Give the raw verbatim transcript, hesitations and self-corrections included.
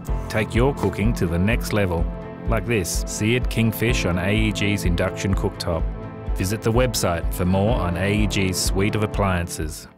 Take your cooking to the next level, like this seared kingfish on A E G's induction cooktop. Visit the website for more on A E G's suite of appliances.